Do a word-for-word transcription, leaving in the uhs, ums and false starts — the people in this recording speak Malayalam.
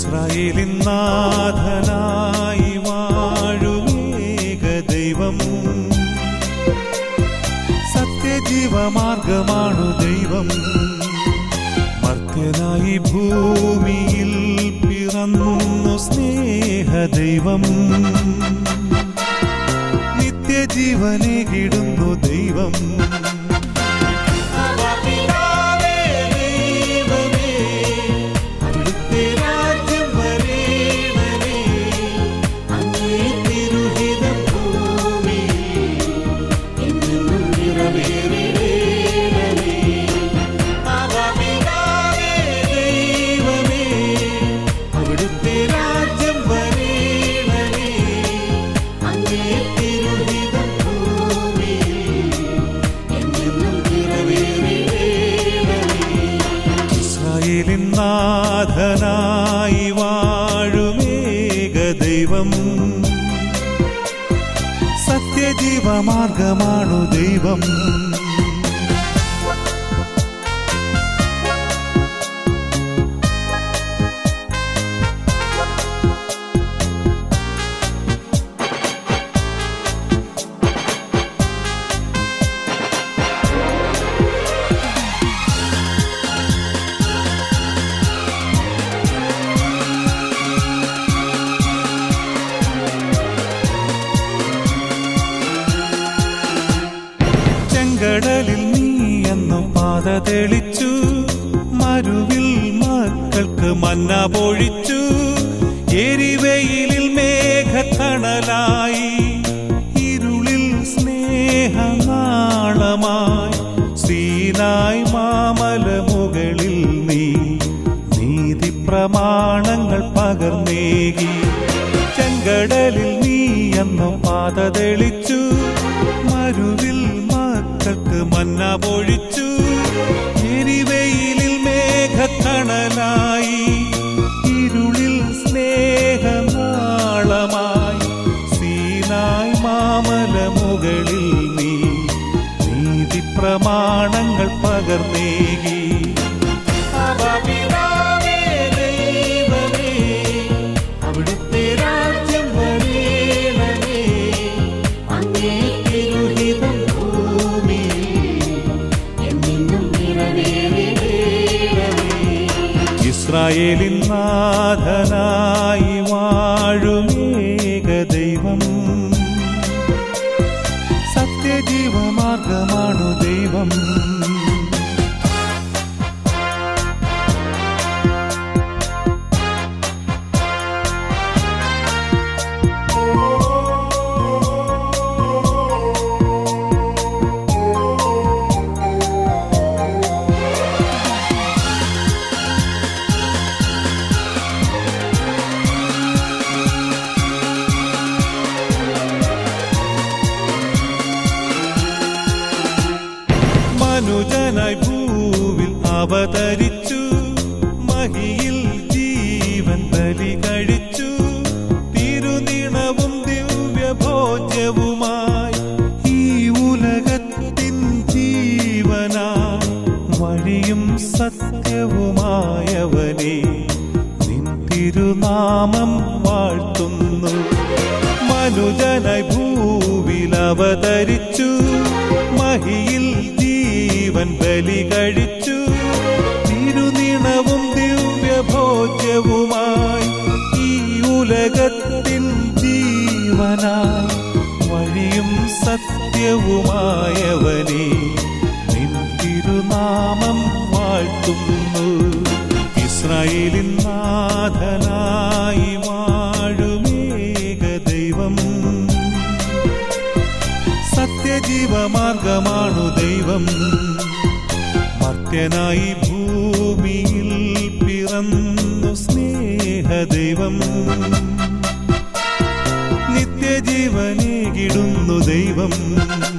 ഇസ്രായേലിൻ നാഥനായി വാഴുമേക ദൈവം, സത്യജീവമാർഗമാണു ദൈവം. മർത്യനായി ഭൂമിയിൽ പിറന്നു സ്നേഹദൈവം, നിത്യജീവനേകിടുന്നു ദൈവം. നാഥനായി വാഴുമേക ദൈവം, സത്യജീവമാർഗമാണു ദൈവം. കടലിൽ നീ എന്നും പാത തെളിച്ചു, മരുവിൽ മക്കൾക്ക് മന്ന പൊഴിച്ചു. എരിവെയിലിൽ മേഘത്തണലായി, ഇരുളിൽ സ്നേഹനാളമായി. സീനായ് മാമല മുകളിൽ നീ നീതി പ്രമാണങ്ങൾ പകർന്നേകി. ചെങ്കടലിൽ നീ എന്നും പാത തെളിച്ചു, മരുവിൽ മക്കൾക്ക് മന്ന പൊഴിച്ചു. എരിവെയിലിൽ മേഘത്തണലായി, ഇരുളിൽ സ്നേഹനാളമായി. സീനായ് മാമല മുകളിൽ നീ നീതി പ്രമാണങ്ങൾ പകർന്നേകി. അവിടുത്തെ രാജ്യം വരേണമേ, അങ്ങേ തിരുഹിതം ഇസ്രായേലിൻ നാഥനായി വാഴുമേക ദൈവം, സത്യജീവമാർഗമാണു ദൈവം. മനുജനായി ഭൂവിൽ അവതരിച്ചു, മഹിയിൽ ജീവൻ ബലി കഴിച്ചു. തിരുനിണവും ദിവ്യഭോജ്യവുമായി ഈ ഉലകത്തിൻ ജീവനായി, വഴിയും സത്യവുമായവനെ നിൻ തിരുനാമം വാഴ്ത്തുന്നു. മനുജനായി ഭൂവിൽ അവതരിച്ചു, മഹിയിൽ ജീവൻ ബലി കഴിച്ചു. തിരുനിണവും ദിവ്യഭോജ്യവുമായി ഈ ഉലകത്തിൻ ജീവനായി, വഴിയും സത്യവുമായവനെ നിൻ തിരുനാമം വാഴ്ത്തുന്നു. ഇസ്രായേലിൻ നാഥനായി വാഴുമേക ദൈവം, സത്യജീവമാർഗമാണു ദൈവം. മർത്യനായി ഭൂമിയിൽ പിറന്നു സ്നേഹദൈവം, നിത്യജീവനേകിടുന്നു ദൈവം.